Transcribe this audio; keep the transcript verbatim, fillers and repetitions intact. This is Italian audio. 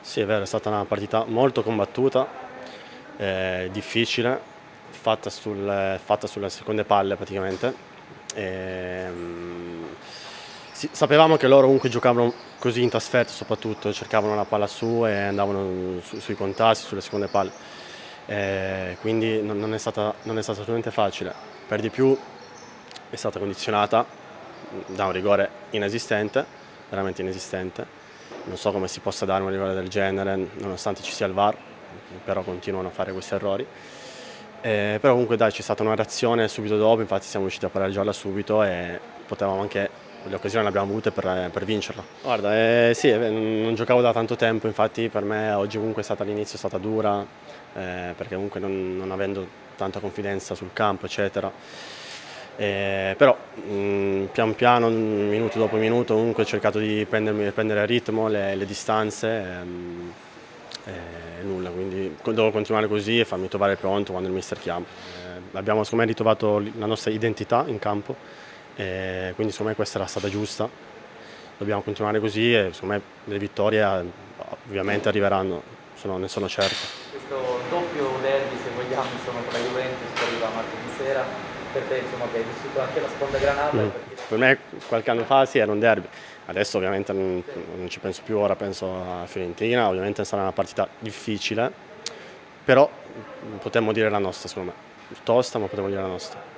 Sì, è vero, è stata una partita molto combattuta, eh, difficile, fatta, sul, fatta sulle seconde palle praticamente. E, mm, sì, sapevamo che loro comunque giocavano così in trasferta soprattutto, cercavano la palla su e andavano su- sui contatti, sulle seconde palle. Eh, quindi non, non è stata, non è stata assolutamente facile. Per di più è stata condizionata da un rigore inesistente, veramente inesistente. Non so come si possa dare un rigore del genere nonostante ci sia il V A R, però continuano a fare questi errori. Eh, però comunque dai, c'è stata una reazione subito dopo, infatti siamo riusciti a pareggiarla subito e potevamo anche, le occasioni le abbiamo avute per, per vincerla. Guarda, eh, sì, eh, non giocavo da tanto tempo, infatti per me oggi comunque è stata all'inizio è stata dura, eh, perché comunque non, non avendo tanta confidenza sul campo, eccetera. Eh, però mh, pian piano, minuto dopo minuto, comunque ho cercato di prendermi, prendere il ritmo, le, le distanze ehm, e nulla, quindi devo continuare così e farmi trovare pronto quando il mister chiama. Eh, abbiamo secondo me ritrovato la nostra identità in campo, e quindi secondo me questa era stata giusta, dobbiamo continuare così e secondo me le vittorie eh, ovviamente arriveranno, sono, ne sono certo. Questo doppio derby, se vogliamo, insomma, con la Juventus che arriva martedì sera, per te insomma, che hai vissuto anche la sponda granata. Mm. Perché... Per me qualche anno fa sì, era un derby, adesso ovviamente non, non ci penso più, ora penso a Fiorentina, ovviamente sarà una partita difficile, però potremmo dire la nostra secondo me, tosta ma potremmo dire la nostra.